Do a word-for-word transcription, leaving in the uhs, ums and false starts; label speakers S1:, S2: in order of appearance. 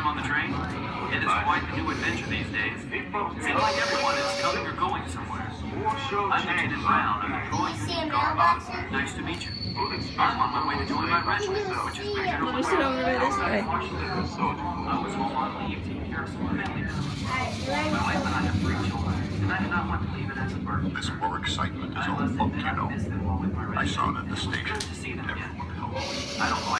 S1: on the train? It is quite the new adventure these days. Seems like everyone is coming or going somewhere. I'm Lieutenant Brown of the Troy Union Guard. Nice to meet you. I'm on my way to join my regiment, which is bigger than
S2: We'll sit over by this way.
S1: I was home on leave taking care of some family business. My wife and I have three children, and I did not want to leave it as a burden.
S3: This war excitement is all booked, you know. I saw it at the station. Everyone helped.
S1: I don't know.